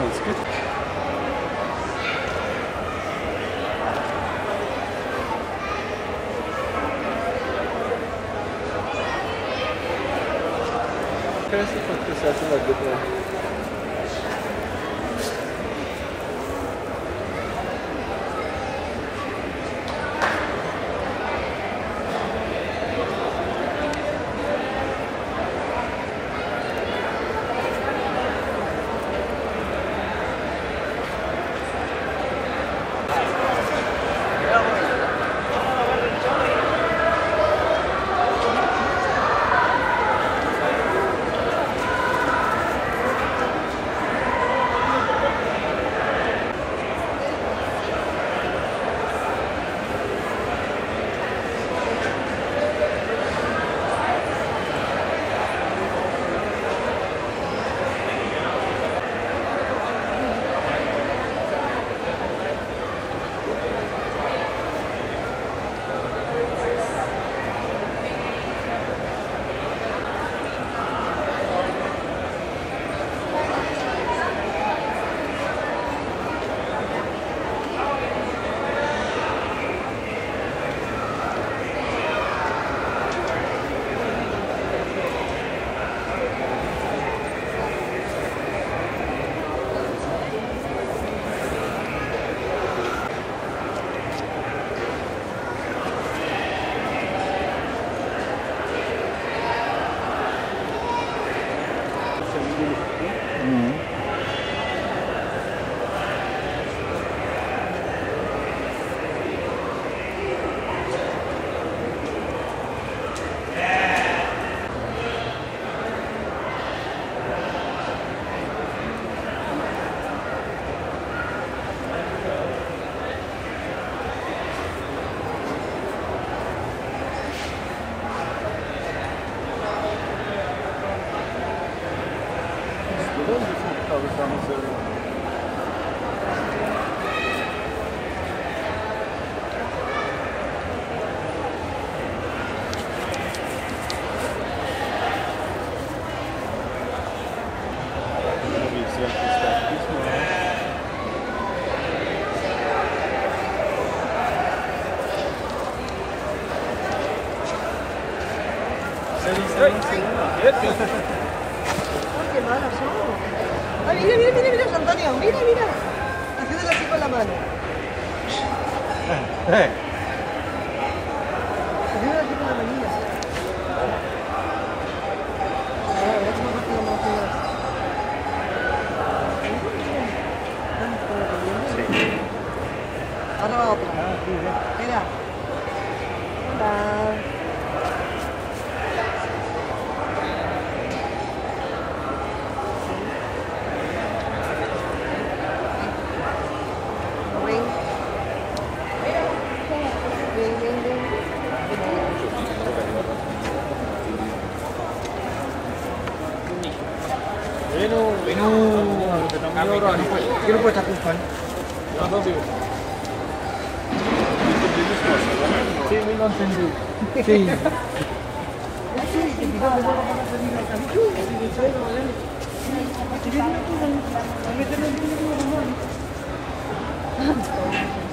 Alles gut. Parece que aconteceu essa bagulho. Qué malas somos. Ah, mira, mira, mira, mira, Antonio, mira, mira. Haciéndole así con la mano. Haciéndole así con la manilla. A ver cómo rápido lo hacías. Sí. Ahora va otra. Mira. Hola. ¿Qué no puede estar con Sí, me lo entendí. Sí. Sí.